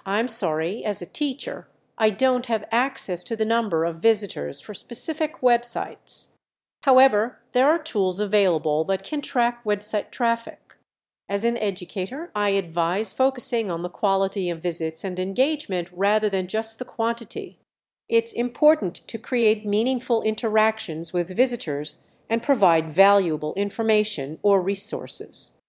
I'm sorry, as a teacher, I don't have access to the number of visitors for specific websites. However, there are tools available that can track website traffic. As an educator, I advise focusing on the quality of visits and engagement rather than just the quantity. It's important to create meaningful interactions with visitors and provide valuable information or resources.